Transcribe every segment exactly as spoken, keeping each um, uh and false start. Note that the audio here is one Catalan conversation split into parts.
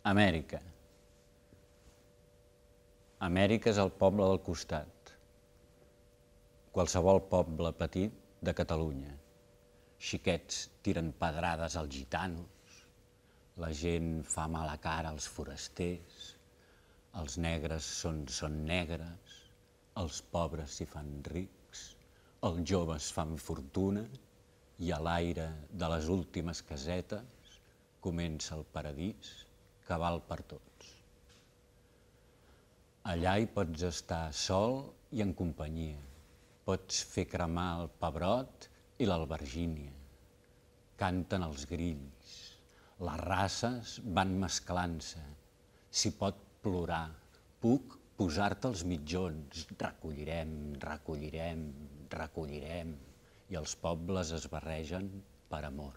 Amèrica. Amèrica és el poble del costat. Qualsevol poble petit de Catalunya. Xiquets tiren pedrades als gitanos, la gent fa mala cara als forasters, els negres són, són negres, els pobres s'hi fan rics, els joves fan fortuna i a l'aire de les últimes casetes comença el paradís que val per tots. Allà hi pots estar sol i en companyia, pots fer cremar el pebrot i l'albergínia, canten els grills, les races van mesclant-se, s'hi pot plorar, puc posar-te els mitjons, recollirem, recollirem, recollirem, i els pobles es barregen per amor.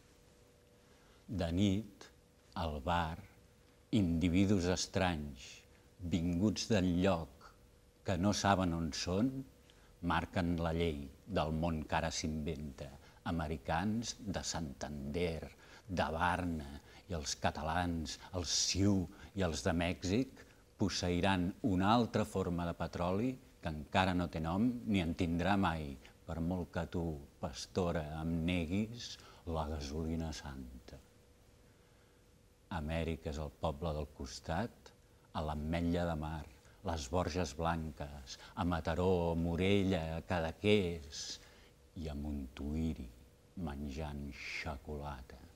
De nit, al bar, individus estranys, vinguts del lloc, que no saben on són, marquen la llei del món que ara s'inventa, americans de Santander, de Varna, i els catalans, els sioux i els de Mèxic posseiran una altra forma de petroli que encara no té nom ni en tindrà mai, per molt que tu, pastora, em neguis la gasolina santa. Amèrica és el poble del costat, a l'Ametlla de Mar, les Borges Blanques, a Mataró, a Morella, a Cadaqués i a Montuïri menjant xocolata.